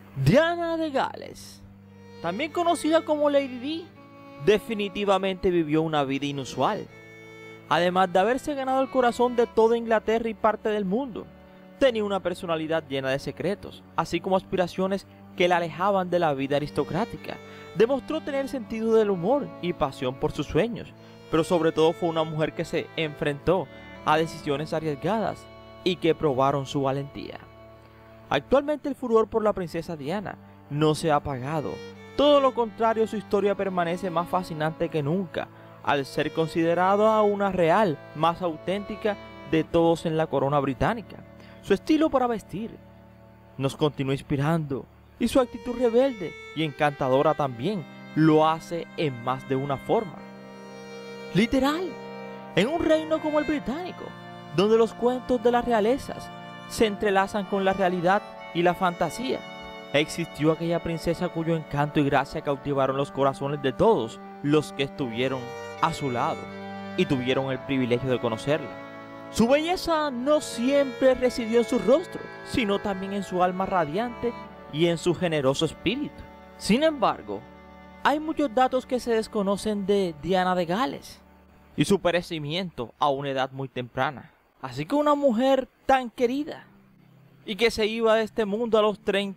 Diana de Gales, también conocida como Lady Di, definitivamente vivió una vida inusual. Además de haberse ganado el corazón de toda Inglaterra y parte del mundo, tenía una personalidad llena de secretos, así como aspiraciones que la alejaban de la vida aristocrática. Demostró tener sentido del humor y pasión por sus sueños, pero sobre todo fue una mujer que se enfrentó a decisiones arriesgadas y que probaron su valentía. Actualmente el furor por la princesa Diana no se ha apagado. Todo lo contrario, su historia permanece más fascinante que nunca, al ser considerada una real, más auténtica de todos en la corona británica. Su estilo para vestir nos continúa inspirando, y su actitud rebelde y encantadora también lo hace en más de una forma. Literal, en un reino como el británico, donde los cuentos de las realezas se entrelazan con la realidad y la fantasía, existió aquella princesa cuyo encanto y gracia cautivaron los corazones de todos los que estuvieron a su lado y tuvieron el privilegio de conocerla. Su belleza no siempre residió en su rostro, sino también en su alma radiante y en su generoso espíritu. Sin embargo, hay muchos datos que se desconocen de Diana de Gales y su perecimiento a una edad muy temprana. Así que una mujer tan querida y que se iba de este mundo a los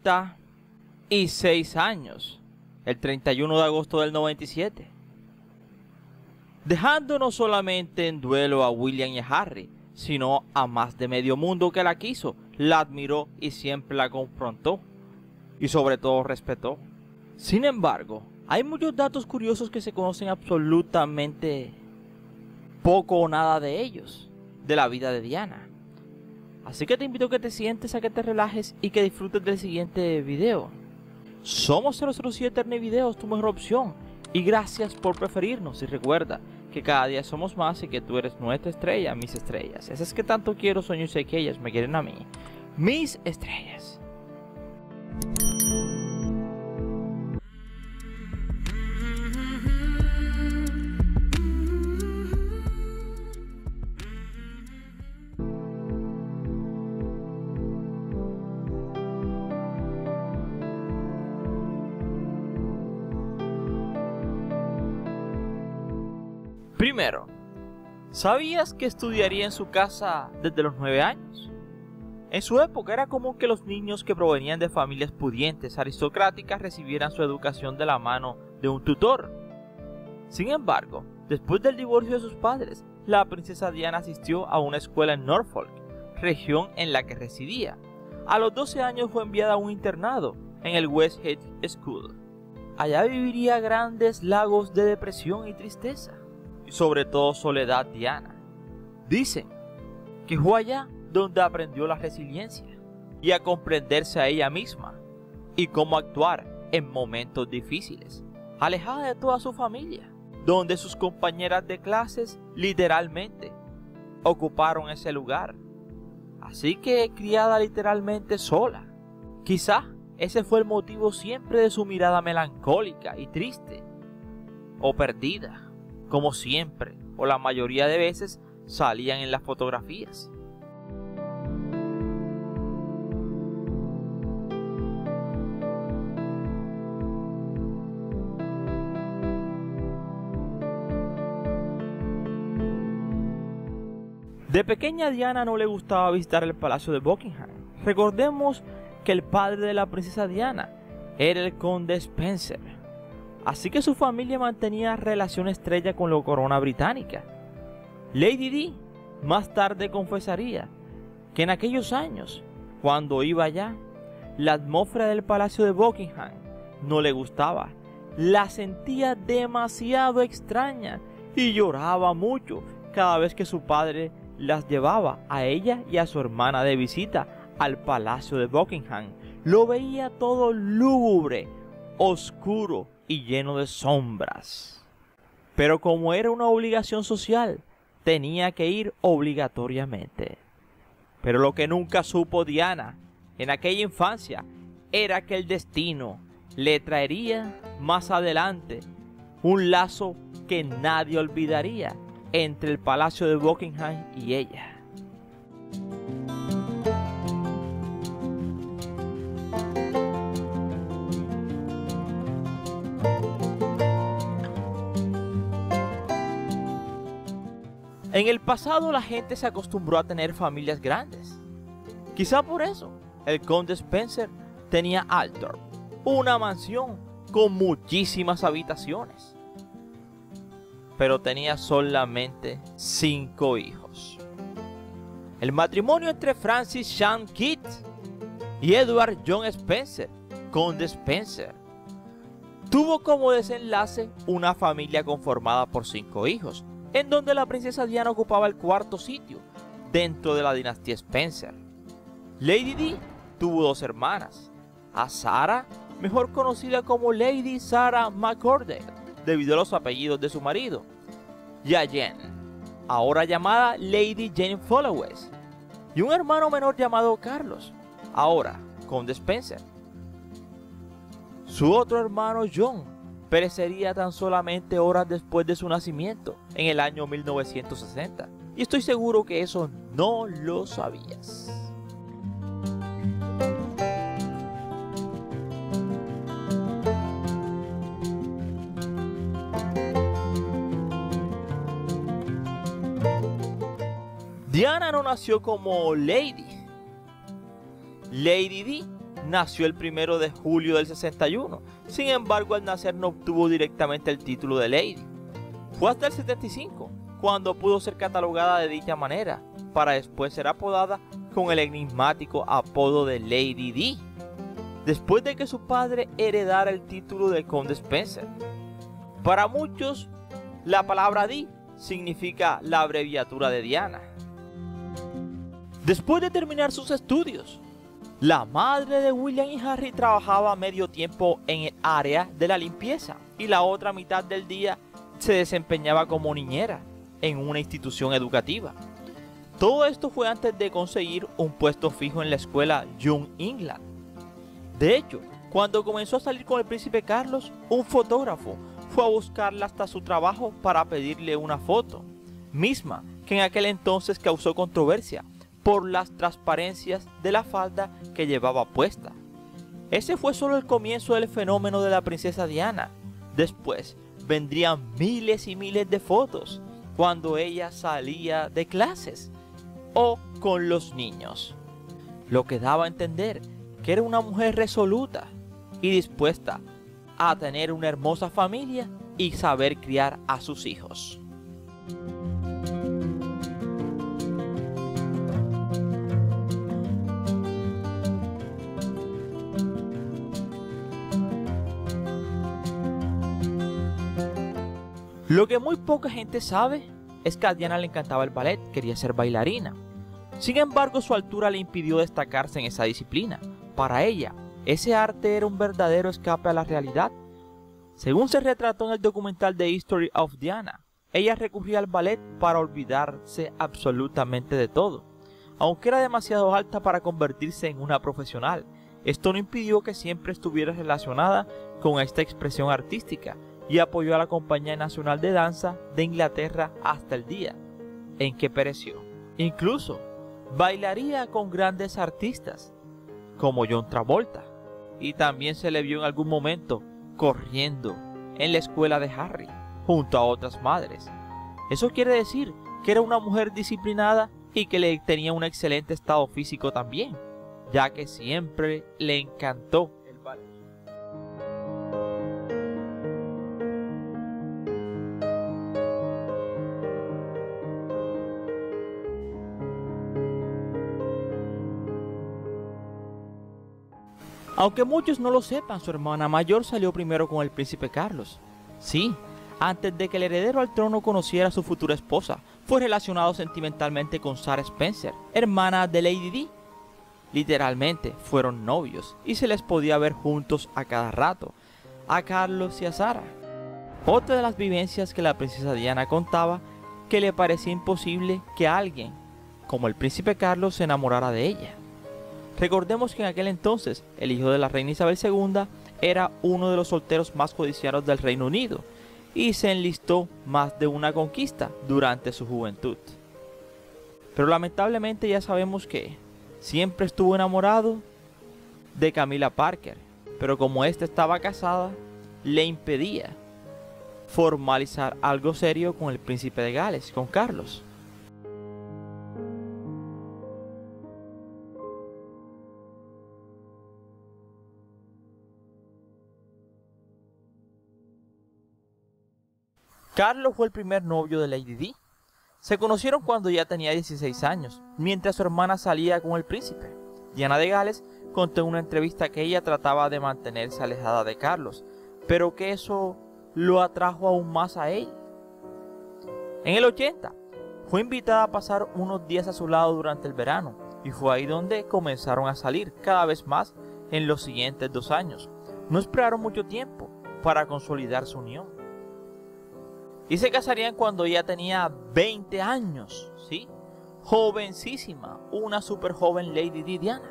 36 años, el 31 de agosto del 97, dejando no solamente en duelo a William y a Harry, sino a más de medio mundo que la quiso, la admiró y siempre la confrontó y sobre todo respetó. Sin embargo, hay muchos datos curiosos que se conocen absolutamente poco o nada de ellos, de la vida de Diana. Así que te invito a que te sientes, a que te relajes y que disfrutes del siguiente video. Somos 007 Ernie Videos, tu mejor opción, y gracias por preferirnos. Y recuerda que cada día somos más y que tú eres nuestra estrella, mis estrellas. Esas que tanto quiero, sueño y sé que ellas me quieren a mí, mis estrellas. Primero, ¿sabías que estudiaría en su casa desde los 9 años? En su época era común que los niños que provenían de familias pudientes, aristocráticas, recibieran su educación de la mano de un tutor. Sin embargo, después del divorcio de sus padres, la princesa Diana asistió a una escuela en Norfolk, región en la que residía. A los 12 años fue enviada a un internado en el West Head School. Allá viviría grandes lagos de depresión y tristeza, y sobre todo soledad. Diana dicen que fue allá donde aprendió la resiliencia y a comprenderse a ella misma y cómo actuar en momentos difíciles, alejada de toda su familia, donde sus compañeras de clases literalmente ocuparon ese lugar. Así que criada literalmente sola. Quizá ese fue el motivo siempre de su mirada melancólica y triste, o perdida, como siempre, o la mayoría de veces, salían en las fotografías. De pequeña, Diana no le gustaba visitar el Palacio de Buckingham. Recordemos que el padre de la princesa Diana era el conde Spencer, así que su familia mantenía relación estrecha con la corona británica. Lady Di más tarde confesaría que en aquellos años, cuando iba allá, la atmósfera del Palacio de Buckingham no le gustaba, la sentía demasiado extraña y lloraba mucho cada vez que su padre las llevaba a ella y a su hermana de visita al Palacio de Buckingham. Lo veía todo lúgubre, oscuro y lleno de sombras. Pero como era una obligación social, tenía que ir obligatoriamente. Pero lo que nunca supo Diana en aquella infancia era que el destino le traería más adelante un lazo que nadie olvidaría entre el Palacio de Buckingham y ella. En el pasado la gente se acostumbró a tener familias grandes. Quizá por eso, el conde Spencer tenía Althorp, una mansión con muchísimas habitaciones. Pero tenía solamente 5 hijos. El matrimonio entre Francis Shan Kidd y Edward John Spencer, conde Spencer, tuvo como desenlace una familia conformada por 5 hijos, en donde la princesa Diana ocupaba el 4º sitio dentro de la dinastía Spencer. Lady Di tuvo 2 hermanas, a Sarah, mejor conocida como Lady Sarah McCordell, debido a los apellidos de su marido, y a Jane, ahora llamada Lady Jane Followes, y un hermano menor llamado Carlos, ahora conde Spencer. Su otro hermano John perecería tan solamente horas después de su nacimiento, en el año 1960, y estoy seguro que eso no lo sabías. Diana no nació como Lady. Lady Di nació el 1 de julio del 61. Sin embargo, al nacer no obtuvo directamente el título de Lady. Fue hasta el 75 cuando pudo ser catalogada de dicha manera, para después ser apodada con el enigmático apodo de Lady Di, después de que su padre heredara el título de conde Spencer. Para muchos, la palabra Di significa la abreviatura de Diana. Después de terminar sus estudios, la madre de William y Harry trabajaba medio tiempo en el área de la limpieza y la otra mitad del día se desempeñaba como niñera en una institución educativa. Todo esto fue antes de conseguir un puesto fijo en la escuela Young England. De hecho, cuando comenzó a salir con el príncipe Carlos, un fotógrafo fue a buscarla hasta su trabajo para pedirle una foto, misma que en aquel entonces causó controversia por las transparencias de la falda que llevaba puesta. Ese fue solo el comienzo del fenómeno de la princesa Diana. Después vendrían miles y miles de fotos cuando ella salía de clases o con los niños, lo que daba a entender que era una mujer resoluta y dispuesta a tener una hermosa familia y saber criar a sus hijos. Lo que muy poca gente sabe es que a Diana le encantaba el ballet, quería ser bailarina. Sin embargo, su altura le impidió destacarse en esa disciplina. Para ella, ese arte era un verdadero escape a la realidad. Según se retrató en el documental The History of Diana, ella recurría al ballet para olvidarse absolutamente de todo. Aunque era demasiado alta para convertirse en una profesional, esto no impidió que siempre estuviera relacionada con esta expresión artística y apoyó a la Compañía Nacional de Danza de Inglaterra hasta el día en que pereció. Incluso bailaría con grandes artistas como John Travolta, y también se le vio en algún momento corriendo en la escuela de Harry junto a otras madres. Eso quiere decir que era una mujer disciplinada y que le tenía un excelente estado físico también, ya que siempre le encantó el ballet. Aunque muchos no lo sepan, su hermana mayor salió primero con el príncipe Carlos. Sí, antes de que el heredero al trono conociera a su futura esposa, fue relacionado sentimentalmente con Sarah Spencer, hermana de Lady Di. Literalmente fueron novios y se les podía ver juntos a cada rato, a Carlos y a Sarah. Otra de las vivencias que la princesa Diana contaba, que le parecía imposible que alguien como el príncipe Carlos se enamorara de ella. Recordemos que en aquel entonces el hijo de la reina Isabel II era uno de los solteros más codiciados del Reino Unido y se enlistó más de una conquista durante su juventud. Pero lamentablemente ya sabemos que siempre estuvo enamorado de Camilla Parker, pero como ésta estaba casada, le impedía formalizar algo serio con el príncipe de Gales, con Carlos. Carlos fue el primer novio de Lady Di. Se conocieron cuando ya tenía 16 años, mientras su hermana salía con el príncipe. Diana de Gales contó en una entrevista que ella trataba de mantenerse alejada de Carlos, pero que eso lo atrajo aún más a él. En el 80, fue invitada a pasar unos días a su lado durante el verano, y fue ahí donde comenzaron a salir cada vez más en los siguientes 2 años. No esperaron mucho tiempo para consolidar su unión. Y se casarían cuando ella tenía 20 años, ¿sí? Jovencísima, una super joven Lady Di Diana.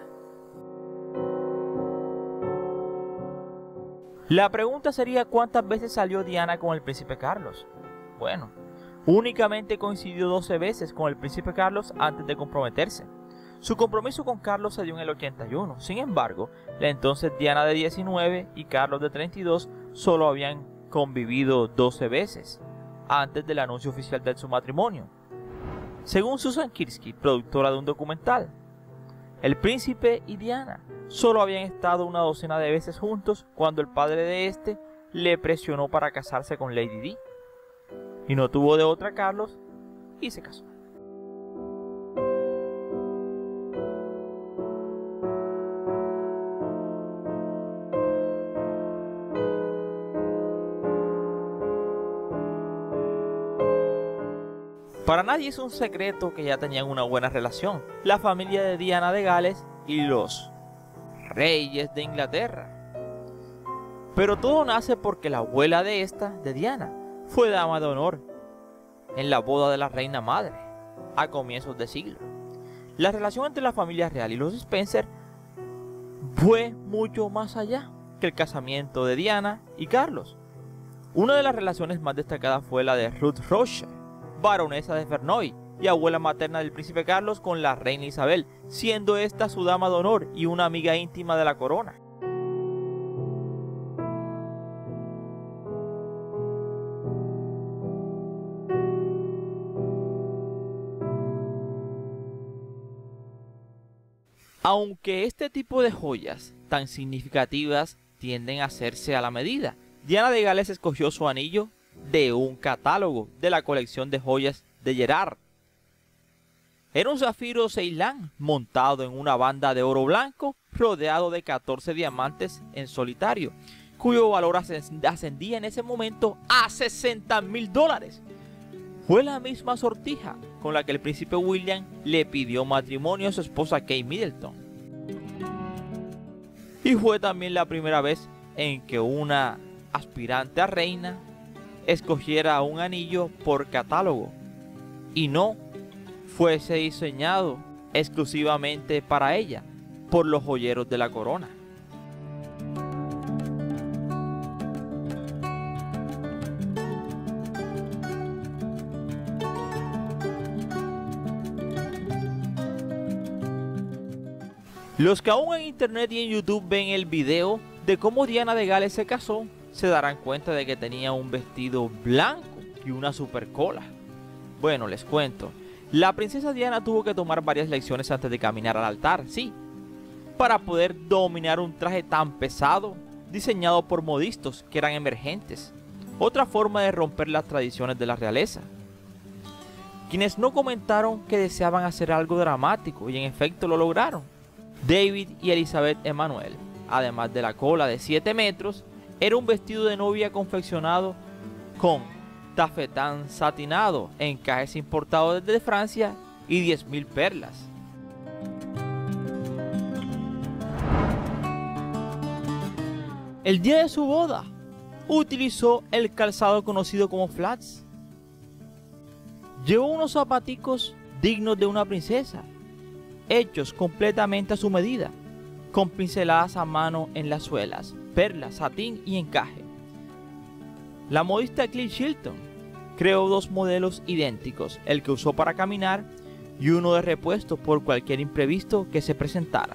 La pregunta sería ¿cuántas veces salió Diana con el príncipe Carlos? Bueno, únicamente coincidió 12 veces con el príncipe Carlos antes de comprometerse. Su compromiso con Carlos se dio en el 81, sin embargo, la entonces Diana de 19 y Carlos de 32 solo habían convivido 12 veces antes del anuncio oficial de su matrimonio. Según Susan Kirski, productora de un documental, el príncipe y Diana solo habían estado una docena de veces juntos cuando el padre de este le presionó para casarse con Lady Di. Y no tuvo de otra Carlos y se casó. Para nadie es un secreto que ya tenían una buena relación, la familia de Diana de Gales y los reyes de Inglaterra. Pero todo nace porque la abuela de Diana, fue dama de honor en la boda de la reina madre a comienzos de siglo. La relación entre la familia real y los Spencer fue mucho más allá que el casamiento de Diana y Carlos. Una de las relaciones más destacadas fue la de Ruth Rothschild, baronesa de Verneuil y abuela materna del príncipe Carlos con la reina Isabel, siendo esta su dama de honor y una amiga íntima de la corona. Aunque este tipo de joyas tan significativas tienden a hacerse a la medida, Diana de Gales escogió su anillo de un catálogo de la colección de joyas de Gerard. Era un zafiro Ceilán montado en una banda de oro blanco rodeado de 14 diamantes en solitario, cuyo valor ascendía en ese momento a $60,000. Fue la misma sortija con la que el príncipe William le pidió matrimonio a su esposa Kate Middleton. Y fue también la primera vez en que una aspirante a reina escogiera un anillo por catálogo y no fuese diseñado exclusivamente para ella por los joyeros de la corona. Los que aún en internet y en YouTube ven el video de cómo Diana de Gales se casó, se darán cuenta de que tenía un vestido blanco y una super cola. Bueno, les cuento, la princesa Diana tuvo que tomar varias lecciones antes de caminar al altar, sí, para poder dominar un traje tan pesado, diseñado por modistos que eran emergentes, otra forma de romper las tradiciones de la realeza. Quienes no comentaron que deseaban hacer algo dramático y en efecto lo lograron. David y Elizabeth Emanuel, además de la cola de 7 metros, era un vestido de novia confeccionado con tafetán satinado, encajes importados desde Francia y 10,000 perlas. El día de su boda, utilizó el calzado conocido como flats. Llevó unos zapaticos dignos de una princesa, hechos completamente a su medida, con pinceladas a mano en las suelas, perlas, satín y encaje. La modista Claire Shilton creó 2 modelos idénticos, el que usó para caminar y uno de repuesto por cualquier imprevisto que se presentara.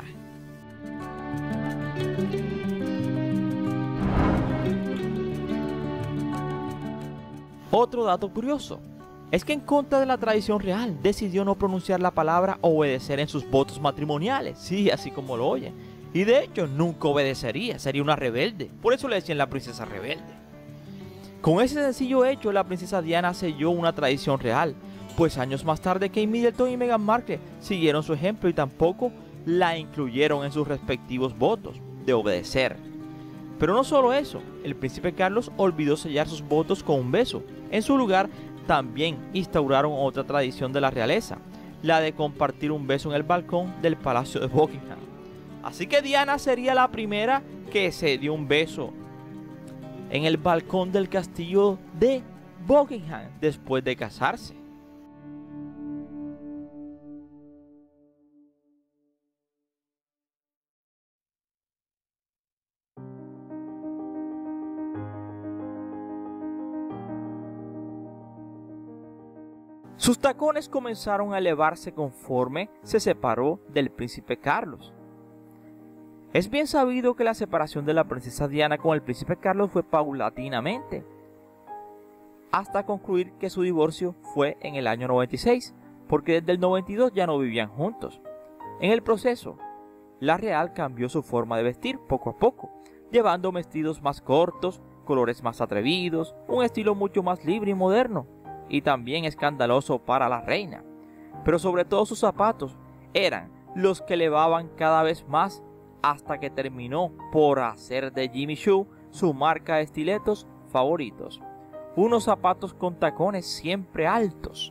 Otro dato curioso es que en contra de la tradición real decidió no pronunciar la palabra obedecer en sus votos matrimoniales, sí, así como lo oyen, y de hecho nunca obedecería, sería una rebelde, por eso le decían la princesa rebelde. Con ese sencillo hecho, la princesa Diana selló una tradición real, pues años más tarde Kate Middleton y Meghan Markle siguieron su ejemplo y tampoco la incluyeron en sus respectivos votos de obedecer. Pero no solo eso, el príncipe Carlos olvidó sellar sus votos con un beso. En su lugar, también instauraron otra tradición de la realeza, la de compartir un beso en el balcón del Palacio de Buckingham. Así que Diana sería la primera que se dio un beso en el balcón del castillo de Buckingham después de casarse. Sus tacones comenzaron a elevarse conforme se separó del príncipe Carlos. Es bien sabido que la separación de la princesa Diana con el príncipe Carlos fue paulatinamente, hasta concluir que su divorcio fue en el año 96, porque desde el 92 ya no vivían juntos. En el proceso, la real cambió su forma de vestir poco a poco, llevando vestidos más cortos, colores más atrevidos, un estilo mucho más libre y moderno, y también escandaloso para la reina. Pero sobre todo sus zapatos eran los que elevaban cada vez más, hasta que terminó por hacer de Jimmy Choo su marca de estiletos favoritos, unos zapatos con tacones siempre altos.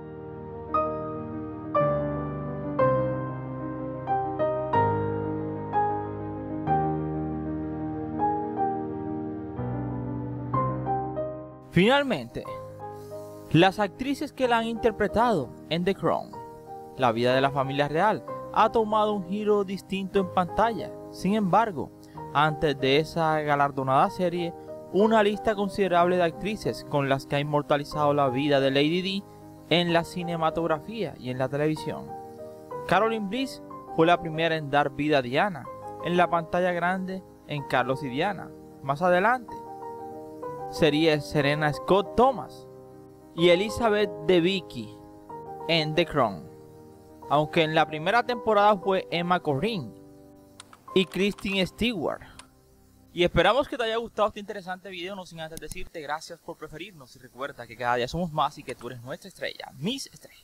Finalmente, las actrices que la han interpretado en The Crown, la vida de la familia real, ha tomado un giro distinto en pantalla. Sin embargo, antes de esa galardonada serie, una lista considerable de actrices con las que ha inmortalizado la vida de Lady Di en la cinematografía y en la televisión. Caroline Bliss fue la primera en dar vida a Diana en la pantalla grande en Carlos y Diana. Más adelante sería Serena Scott Thomas y Elizabeth Debicki en The Crown, aunque en la primera temporada fue Emma Corrin y Kristen Stewart. Y esperamos que te haya gustado este interesante video, no sin antes decirte gracias por preferirnos y recuerda que cada día somos más y que tú eres nuestra estrella, Miss Estrella.